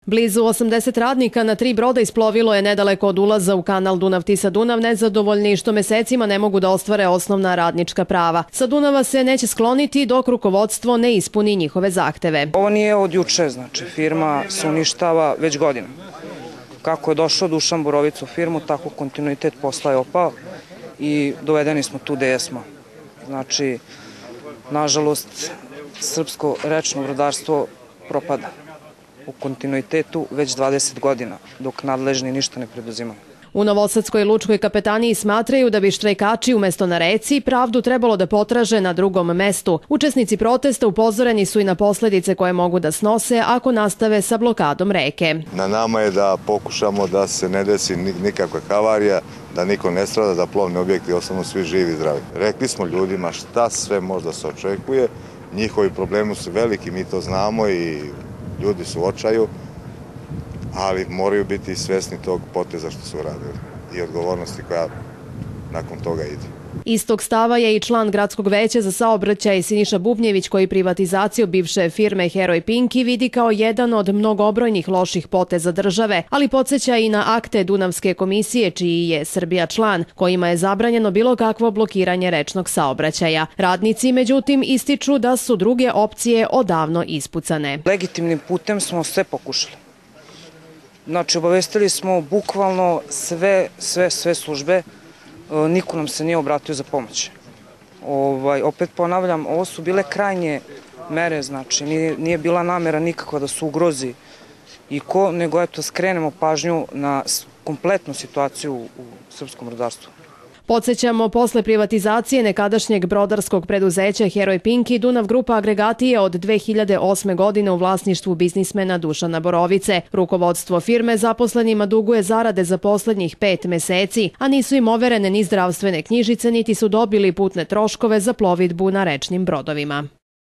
Blizu 80 radnika na 3 broda isplovilo je nedaleko od ulaza u kanal Dunav-Tisa-Dunav nezadovoljni što mesecima ne mogu da ostvare osnovna radnička prava. Sa Dunava se neće skloniti dok rukovodstvo ne ispuni njihove zahteve. Ovo nije od juče, znači firma se uništava već godinama. Kako je došao Dušan Borović u firmu, tako kontinuitet posla je opao i dovedeni smo tu gde jesmo. Znači, nažalost, srpsko rečno brodarstvo propada u kontinuitetu već 20 godina, dok nadležni ništa ne preduzimaju. U Novosadskoj lučkoj kapetaniji smatraju da bi štrajkači umesto na reci pravdu trebalo da potraže na drugom mestu. Učesnici protesta upozoreni su i na posledice koje mogu da snose ako nastave sa blokadom reke. Na nama je da pokušamo da se ne desi nikakva havarija, da niko ne strada, da plovni objekti ostanu svi živi i zdravi. Rekli smo ljudima šta sve možda se očekuje, njihovi problemi su veliki, mi to znamo i ljudi su u očaju, ali moraju biti svesni tog poteza što su uradili i odgovornosti koja nakon toga ide. Istog stava je i član Gradskog veća za saobraćaj Siniša Bubnjević, koji privatizaciju bivše firme Heroj Pinki vidi kao jedan od mnogobrojnih loših poteza države, ali podsjeća i na akte Dunavske komisije, čiji je Srbija član, kojima je zabranjeno bilo kakvo blokiranje rečnog saobraćaja. Radnici, međutim, ističu da su druge opcije odavno ispucane. Legitimnim putem smo sve pokušali. Znači, obavestili smo bukvalno sve službe, niko nam se nije obratio za pomoć. Opet ponavljam, ovo su bile krajnje mere, znači nije bila namera nikakva da se ugrozi i ko, nego eto skrenemo pažnju na kompletnu situaciju u srpskom brodarstvu. Podsjećamo, posle privatizacije nekadašnjeg brodarskog preduzeća Heroj Pinki, Dunav Grupa Agregati je od 2008. godine u vlasništvu biznismena Dušana Borovice. Rukovodstvo firme zaposlenima duguje zarade za poslednjih 5 meseci, a nisu im overene ni zdravstvene knjižice, niti su dobili putne troškove za plovidbu na rečnim brodovima.